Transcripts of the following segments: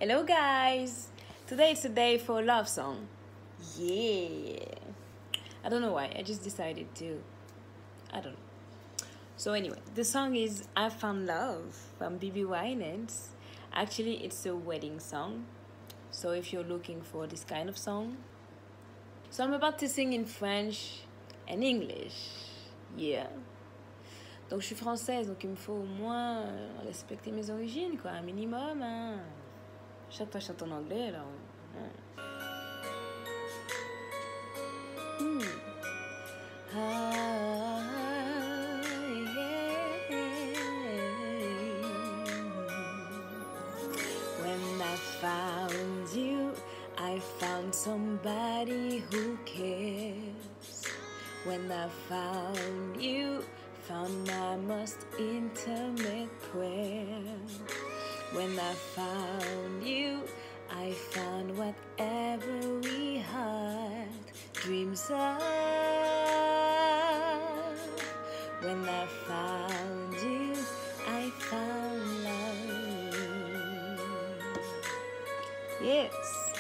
Hello guys! Today is a day for love song. Yeah! I don't know why, I just decided to. I don't know. So anyway, the song is I Found Love from Bebe Winans. Actually, it's a wedding song. So if you're looking for this kind of song. So I'm about to sing in French and English. Yeah. Donc je suis française, donc il me faut au moins respecter mes origines, quoi, un minimum. Hein. Chaque fois je chante en anglais, alors. Hmm. When I found you, I found somebody who cares. When I found you, found my most intimate prayer. When I found you, I found whatever we had dreams of. When I found you, I found love. Yes.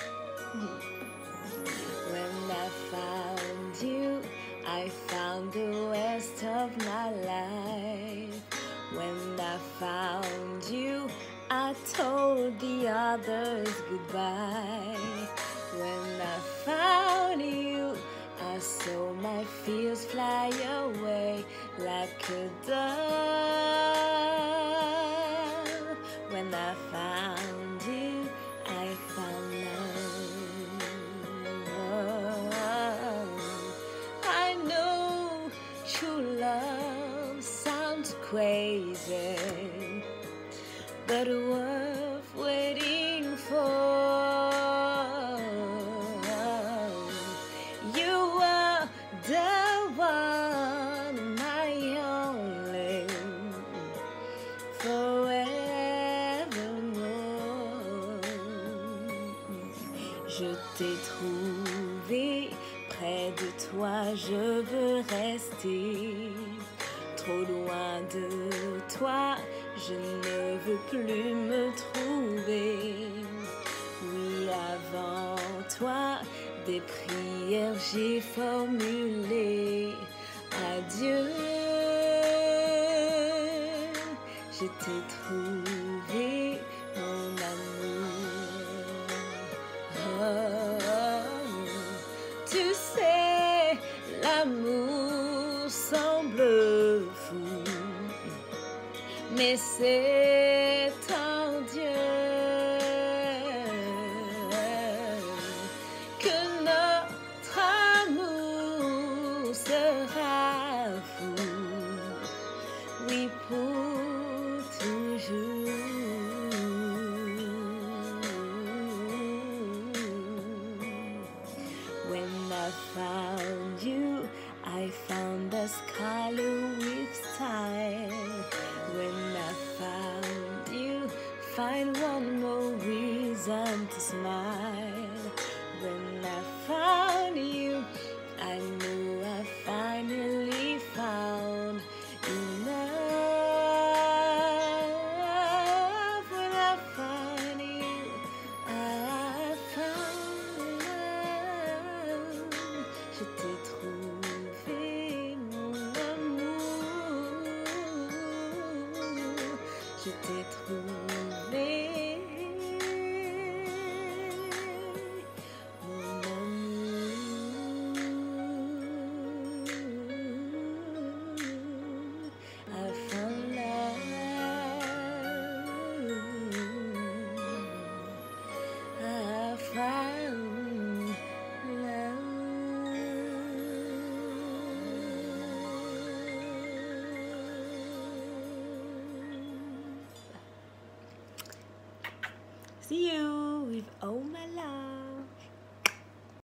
When I found you, I found the rest of my life. When I found you, I told the others goodbye. When I found you, I saw my fears fly away like a dove. When I found you, I found love. I know true love sounds crazy, but worth waiting for. You are the one, my only, forevermore. Je t'ai trouvé, près de toi je veux rester. Trop loin de toi, je ne veux plus me trouver. Oui, avant toi, des prières j'ai formulées. Adieu, je t'ai trouvé, mon amour. Oh, tu sais, l'amour semble fou, mais c'est en Dieu que notre amour sera fou, oui, pour toujours. When I found you, I found the scholar with style. When I found you, find one more reason to smile. When I found you, I knew I finally found enough. When I found you, I found love. Je t'ai trouvé, mon amour. Je t'ai trouvé, mon amour. I found love. I found love. See you with all my love.